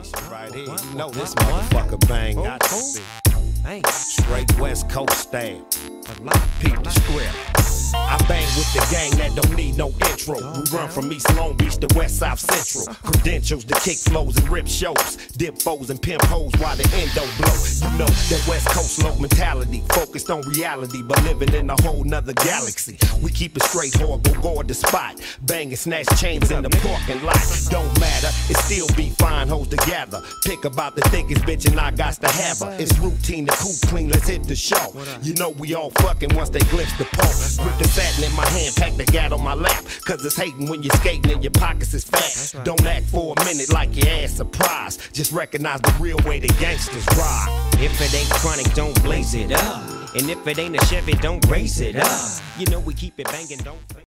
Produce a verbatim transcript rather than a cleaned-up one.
Right here, you know this motherfucker bang. Got to be straight West Coast style. Peep the script. I bang with the gang that don't need no intro. We run from East Long Beach to West South Central. Credentials to kick flows and rip shows. Dip foes and pimp hoes while the endo blow. You know that West Coast low mentality, focused on reality, but living in a whole nother galaxy. We keep it straight, horrible, guard the spot. Bang and snatch chains in the parking lot. Don't matter, it still be fine hoes together. Pick about the thickest bitch and I got to have her. It's routine to cool clean, let's hit the show. You know we all fucking once they glimpse the pole. Grip the satin in my hand, pack the gat on my lap. Cause it's hating when you're skating and your pockets is fat. Don't act for a minute like your ass surprised. Just recognize the real way the gangsters ride. If it ain't chronic, don't blaze it up. And if it ain't a Chevy, don't race it up. You know we keep it banging, don't